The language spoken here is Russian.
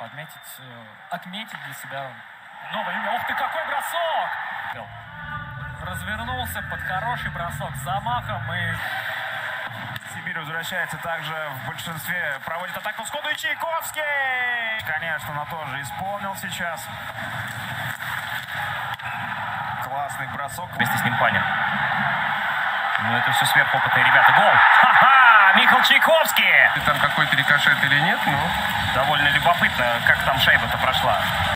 отметить для себя новое имя. Ух ты, какой бросок! Развернулся под хороший бросок с замахом и... Сибирь возвращается также в большинстве, проводит атаку сходу, и Чайковский! Конечно, она тоже исполнил сейчас. Классный бросок. Вместе с ним Паня. Ну, это все сверхопытные ребята. Гол! Ха-ха! Михаил Чайковский! Там какой-то рикошет или нет, но... Довольно любопытно, как там шайба-то прошла.